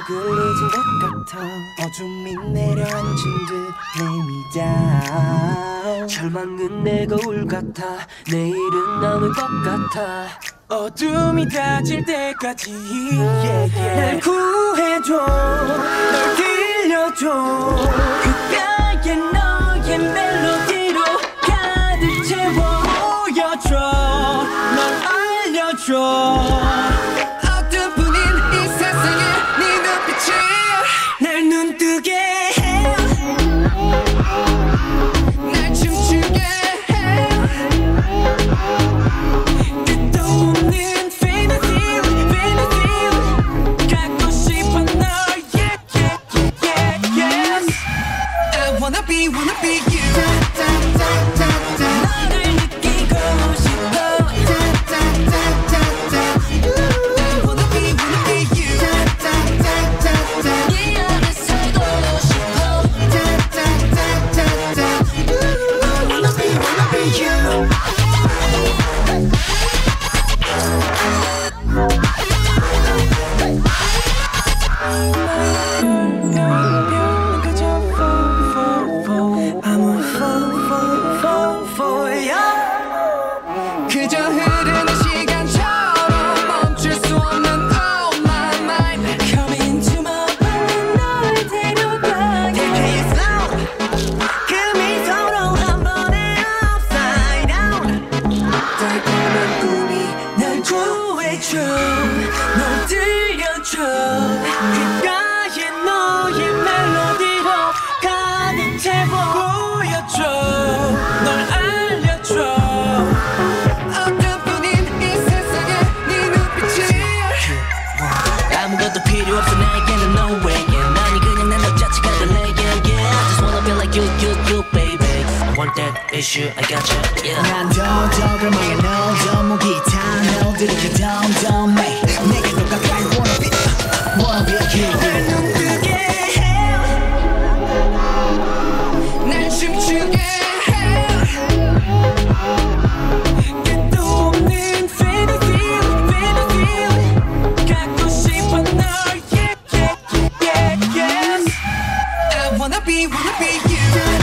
끌리진 것 같아 어둠이 내려앉은 듯 lay me down 절망은 내 거울 같아 내일은 남을 것 같아 어둠이 다질 때까지 날 구해줘 널 들려줘 그가의 너의 멜로디로 가득 채워 보여줘 널 알려줘 어둠뿐인 이 세상에 네 눈빛이 날 눈뜨게 해 날 춤추게 해 끝도 없는 fantasy 갖고 싶어 널 yeah yeah yeah yes I wanna be you 너를 느끼고 싶어 그저 흐르는 시간처럼 멈출 수 없는 oh my mind Come into my world 널 데려가게 Take it slow 그 미소로 한 번에 upside down 달콤한 꿈이 날 구해줘 널 들려줘 그가의 너의 멜로디로 가득 채워 보여줘 널 알려줘 아무것도 필요 없어 나에게는 no way yeah. 난이 그냥 난 너 자체가 달래 yeah, yeah. I just wanna be like you baby I want that issue I got you yeah. 난 더 그만해 너 목이 타 너들이 덤덤해 내게 더 가까이 wanna be you 날 눈뜨게 해 날 춤추게 해 끝도 없는 fantasy 갖고 싶어 널 yeah yeah yeah yes I wanna be you